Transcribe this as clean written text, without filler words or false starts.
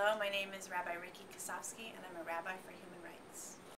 Hello, my name is Rabbi Kastovsky, and I'm a rabbi for human